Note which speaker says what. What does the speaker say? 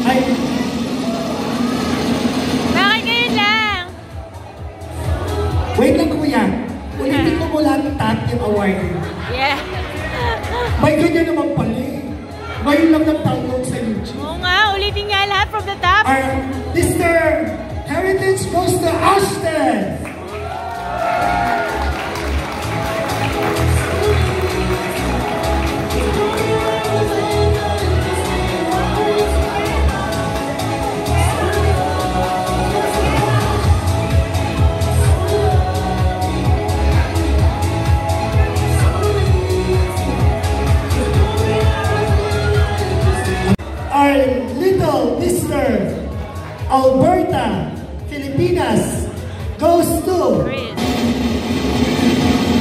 Speaker 1: Ay,
Speaker 2: bakit ngayon lang?
Speaker 1: wait lang kuya. Ulitin ko mula ang top yung award.
Speaker 2: Yeah.
Speaker 1: May ganyan naman pala eh. Ngayon lang nag-download sa YouTube.
Speaker 2: Oo nga, ulitin nga lahat from the top.
Speaker 1: Our Mr. Heritage goes to Ashton. Our little Mr. Alberta, Filipinas, goes to
Speaker 2: Chris.